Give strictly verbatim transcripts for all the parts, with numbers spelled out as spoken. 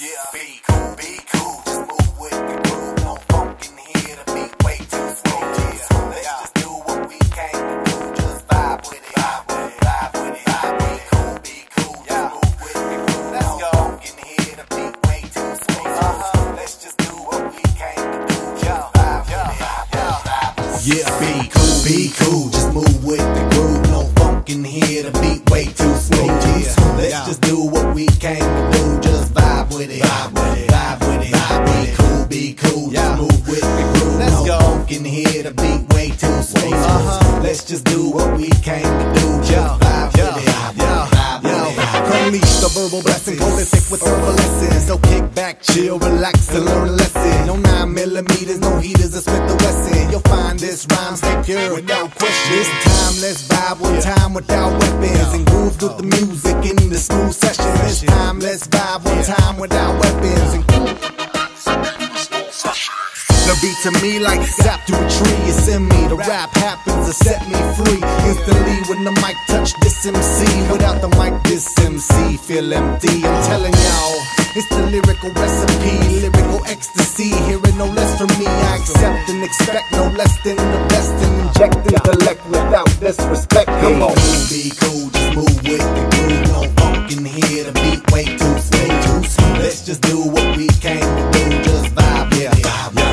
Yeah, be cool, be cool, just move with the groove. No funk in here, the beat way too smooth. Yeah, let's just do what we came to do. Just vibe with it, vibe with it, vibe with it. Vibe with it. Be cool, be cool, just move with the groove. Let's go. No funk in here, the beat way too smooth. Uh-huh. Let's just do what we came to do. Just vibe with it, vibe with it, vibe with it. Yeah, be cool, be cool, just move with the groove. No funk in here, the beat way too smooth. Yeah, let's just do what we came to do. Just vibe with it, vibe with it, vibe with it. Vibe be cool, be cool, yeah. Just move with the groove. Let's no go. Funk in here, the beat way too smooth. Uh-huh. Let's just do what we came to do. Just vibe with it, vibe with it, vibe with it. Unleash the verbal blessing, prolific with herbal lessons. So kick back, chill, relax, and learn a lesson. No nine millimeters, no heaters, or Smith the Wesson. You'll find this rhyme secure without question. This time, let's vibe one time without weapons and groove through the music in the smooth session. This time, let's vibe one time without weapons and the beat to me like sap to a tree. It's in me, the rap happens to set me free. Instantly when the mic touch this M C. Without the mic this M C feel empty. I'm telling y'all, it's the lyrical recipe, lyrical ecstasy. Hearing no less from me, I accept and expect no less than the best. And inject intellect without disrespect. Come on, be cool, just move with the groove. No funk in here, the beat way too smooth. Let's just do what we came to do. Just vibe, yeah, vibe, yeah.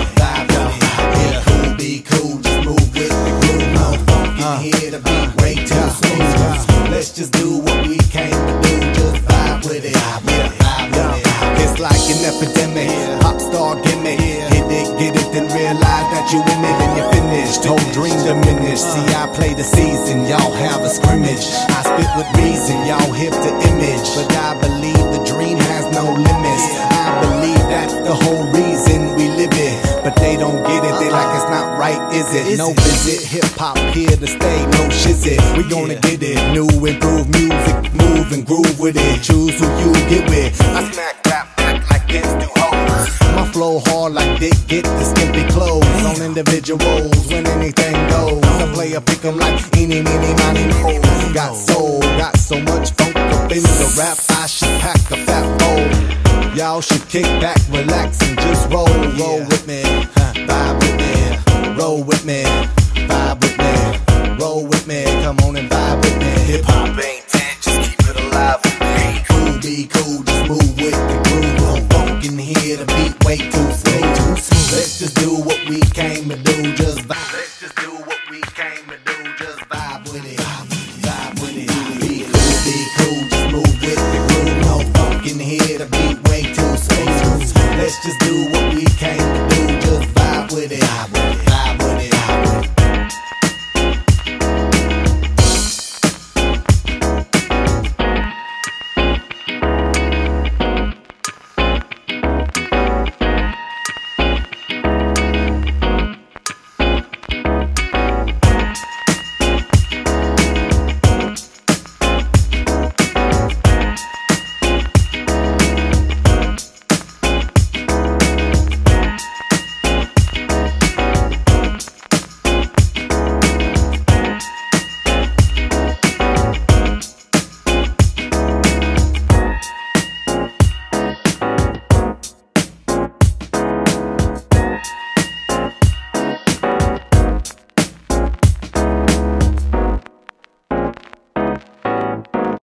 Here to be way too smooth. Let's just do what we came to do. Just vibe with it, vibe with it, vibe with it. It's like an epidemic, pop star gimmick. Hit it, get it, then realize that you in it and you're finished. Whole dream diminished. See, I play the season, y'all have a scrimmage. I spit with reason, y'all hip the image. But I believe the dream has no limits. I believe that's the whole reason we live it. But they don't get it, they like it's not right, is it? No visit, hip-hop here to stay, no shizit. We gonna get it, new improved music, move and groove with it. Choose who you get with. I smack rap back like it's two hoes. My flow hard like Dick get the skimpy clothes. On individuals, when anything goes. I play a pick 'em like eeny, meeny, miny, mo. Got soul, got so much funk up in the rap, I should pack a fat bowl. Y'all should kick back, relax, and just roll, roll with me, vibe with me, roll with me, vibe with me, roll with me, come on and vibe with me. Hip hop ain't dead, just keep it alive with me. Be cool, be cool, just move with the groove. No funk in here, the beat way too smooth. Let's just do what we came to do, just vibe. Let's just do what we came to do, just vibe with it, vibe with it. Be cool, be cool, just move with the groove. No funk in here, the beat way too smooth. Let's just do